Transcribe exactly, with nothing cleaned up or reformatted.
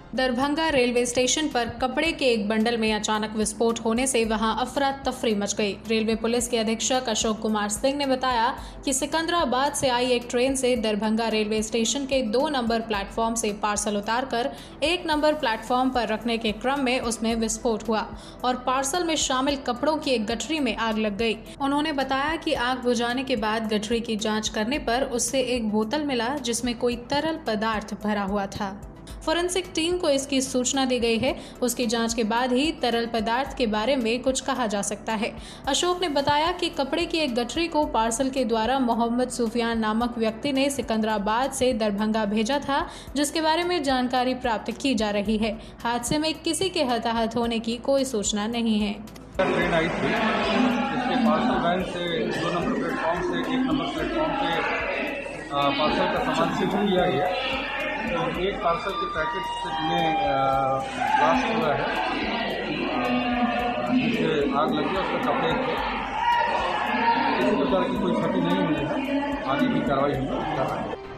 Darbhanga railway station पर कपड़े के एक बंडल में अचानक विस्फोट होने से वहां अफरा तफरी मच गई। रेलवे पुलिस के अधीक्षक अशोक कुमार सिंह ने बताया कि सिकंदराबाद से आई एक ट्रेन से दरभंगा रेलवे स्टेशन के दो नंबर प्लेटफॉर्म से पार्सल उतारकर एक नंबर प्लेटफॉर्म पर रखने के क्रम में उसमें विस्फोट हुआ और पार्सल में शामिल कपड़ों की एक गठरी में आग लग गई। उन्होंने बताया कि आग बुझाने के बाद गठरी की जाँच करने पर उससे एक बोतल मिला जिसमें कोई तरल पदार्थ भरा हुआ था। फोरेंसिक टीम को इसकी सूचना दी गई है। उसकी जांच के बाद ही तरल पदार्थ के बारे में कुछ कहा जा सकता है। अशोक ने बताया कि कपड़े की एक गठरी को पार्सल के द्वारा मोहम्मद सुफियान नामक व्यक्ति ने सिकंदराबाद से दरभंगा भेजा था, जिसके बारे में जानकारी प्राप्त की जा रही है। हादसे में किसी के हताहत होने की कोई सूचना नहीं है। ट्रेन आई थी जिसके पार्सल वैन से दो नंबर प्लेटफॉर्म से एक नंबर प्लेटफॉर्म पे पार्सल का सामान शिफ्ट किया गया। तो एक पार्सल के पैकेट में ब्लास्ट हुआ है, जिससे आग लगी। उसके कपड़े थे, किसी प्रकार की कोई क्षति नहीं हुई है। आगे की कार्रवाई हम कर रहे हैं।